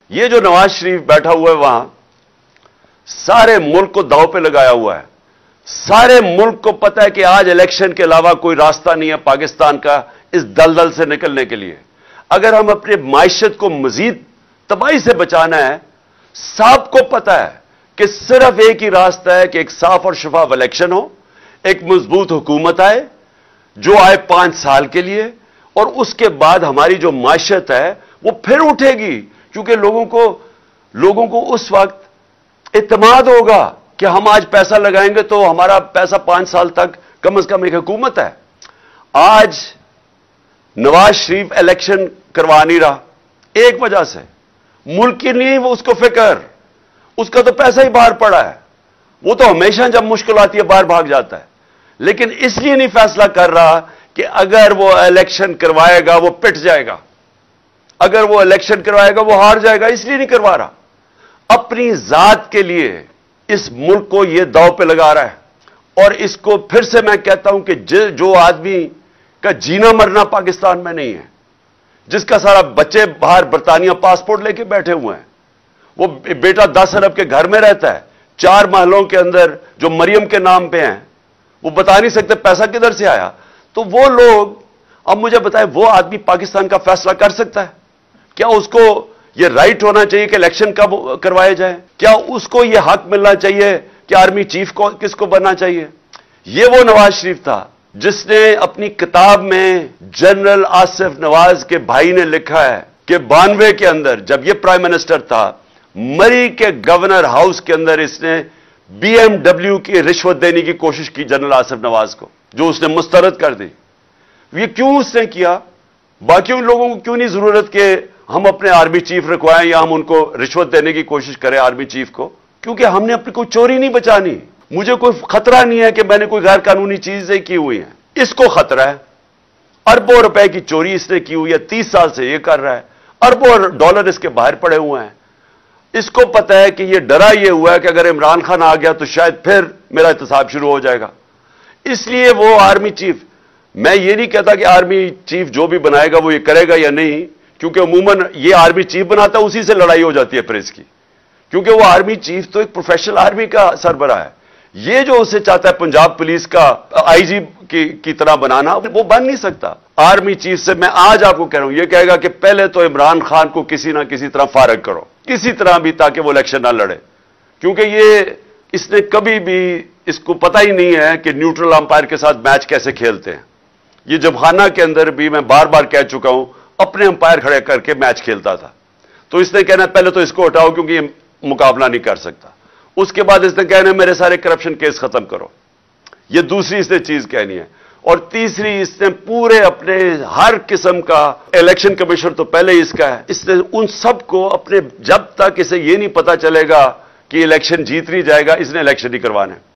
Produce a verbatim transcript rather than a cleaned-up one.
یہ جو نواز شریف بیٹھا ہوا ہے وہاں سارے ملک کو داؤ پہ لگایا ہوا ہے. سارے ملک کو پتا ہے کہ آج الیکشن کے علاوہ کوئی راستہ نہیں ہے پاکستان کا اس دلدل سے نکلنے کے لیے. اگر ہم اپنے معیشت کو مزید تباہی سے بچانا ہے، سب کو پتا ہے کہ صرف ایک ہی راستہ ہے کہ ایک صاف اور شفاف الیکشن ہو، ایک مضبوط حکومت آئے جو آئے پانچ سال کے لیے، اور اس کے بعد ہماری جو معیشت ہے وہ پھر اٹھے گی. کیونکہ لوگوں کو لوگوں کو اس وقت اعتماد ہوگا کہ ہم آج پیسہ لگائیں گے تو ہمارا پیسہ پانچ سال تک کم از کم ایک حکومت ہے. آج نواز شریف الیکشن کروا نہیں رہا ایک وجہ سے، ملک کی نہیں وہ اس کو فکر، اس کا تو پیسہ ہی باہر پڑا ہے. وہ تو ہمیشہ جب مشکل آتی ہے باہر بھاگ جاتا ہے، لیکن اس لیے نہیں فیصلہ کر رہا کہ اگر وہ الیکشن کروائے گا وہ پٹ جائے گا، اگر وہ الیکشن کروائے گا وہ ہار جائے گا، اس لیے نہیں کروا رہا. اپنی ذات کے لیے اس ملک کو یہ داؤ پہ لگا رہا ہے. اور اس کو پھر سے میں کہتا ہوں کہ جو آدمی کا جینا مرنا پاکستان میں نہیں ہے، جس کا سارا بچے باہر برطانیہ پاسپورٹ لے کے بیٹھے ہوئے ہیں، وہ بیٹا دس ارب کے گھر میں رہتا ہے، چار محلوں کے اندر جو مریم کے نام پہ ہیں، وہ بتا نہیں سکتے پیسہ کدھر سے آیا. تو وہ لوگ اب مجھے بتائیں وہ آدمی پاکستان کا فیصلہ کر سکتا ہے؟ کیا اس کو یہ رائٹ ہونا چاہیے کہ الیکشن کب کروائے جائیں؟ کیا اس کو یہ حق ملنا چاہیے کہ آرمی چیف کو کس کو بننا چاہیے؟ یہ وہ نواز شریف تھا جس نے اپنی کتاب میں جنرل آصف نواز کے بھائی نے لکھا ہے کہ بانوے کے اندر جب یہ پرائم منسٹر تھا، مری کے گورنر ہاؤس کے اندر اس نے بی ایم ڈبلیو کی رشوت دینے کی کوشش کی جنرل آصف نواز کو، جو اس نے مسترد کر دی. یہ کیوں اس نے کیا؟ باقیوں لوگوں کو کیوں نہیں ضرورت کہ ہم اپنے آرمی چیف رکھوائیں یا ہم ان کو رشوت دینے کی کوشش کریں آرمی چیف کو؟ کیونکہ ہم نے اپنی کوئی چوری نہیں بچانی. مجھے کوئی خطرہ نہیں ہے کہ میں نے کوئی غیر قانونی چیزیں کی ہوئی ہیں. اس کو خطرہ ہے. اربوں روپے کی چوری اس نے کی ہوئی ہے، تیس سال سے یہ کر رہا ہے، اربوں ڈالر اس کے باہر پڑے ہوئے ہیں. اس کو پتا ہے کہ یہ ڈرا یہ ہوا ہے کہ اگر عمران خان آ گیا تو شاید پھر میرا احتساب شروع ہو جائے گا. اس لیے وہ آرمی چیف، میں یہ نہیں کہتا کہ آرمی چیف جو بھی بنائے گا وہ یہ کرے گا یا نہیں، کیونکہ عموماً یہ آرمی چیف بناتا ہے اسی سے لڑائی ہو جاتی ہے پھر اس کی، کیونکہ وہ آرمی چیف تو ایک پروفیشنل آرمی کا سربراہ ہے. یہ جو اسے چاہتا ہے پنجاب پولیس کا آئی جی کی کی طرح بنانا، وہ بن نہیں سکتا. آرمی چیف سے میں آج آپ کو کہہ رہا ہوں، یہ کہے گا کہ پہلے تو عمران خان کو کسی نہ کسی طرح فارغ کرو، کسی طرح بھی، تاکہ وہ الیکشن نہ لڑے. کیونکہ یہ اس نے کبھی بھی، اس کو پتہ ہی نہیں ہے کہ نیوٹرل امپائر کے ساتھ میچ کیسے کھیلتے ہیں. یہ جمخانہ کے اندر بھی میں بار بار کہہ چکا ہوں، اپنے امپائر کھڑے کر کے میچ کھیلتا تھا. تو اس نے کہنا پہلے تو اس کو ہٹاؤ کیونکہ یہ مقابلہ نہیں کر سکتا. اس کے بعد اس نے کہنا میرے سارے کرپشن کیس ختم کرو. یہ دوسری اس نے چیز کہنی ہے. اور تیسری، اس نے پورے اپنے ہر قسم کا، الیکشن کمیشن تو پہلے ہی اس کا ہے، اس نے ان سب کو اپنے، جب تک اسے یہ نہیں پتا چلے گا کہ الیکشن جیت نہیں جائے گا، اس نے الیکشن نہیں کروانا ہے.